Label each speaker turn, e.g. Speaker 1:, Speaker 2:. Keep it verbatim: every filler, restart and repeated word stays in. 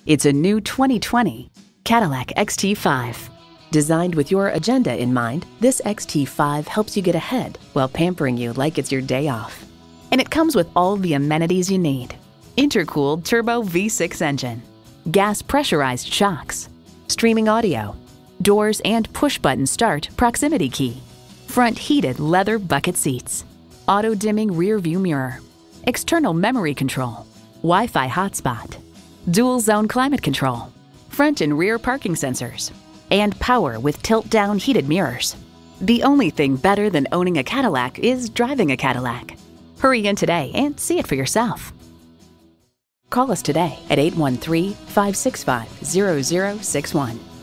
Speaker 1: It's a new twenty twenty Cadillac X T five. Designed with your agenda in mind, this X T five helps you get ahead while pampering you like it's your day off. And it comes with all the amenities you need. Intercooled turbo V six engine, gas pressurized shocks, streaming audio, doors and push-button start proximity key, front heated leather bucket seats, auto-dimming rear view mirror, external memory control, Wi-Fi hotspot, dual zone climate control, front and rear parking sensors, and power with tilt-down heated mirrors. The only thing better than owning a Cadillac is driving a Cadillac. Hurry in today and see it for yourself. Call us today at eight one three, five six five, zero zero six one.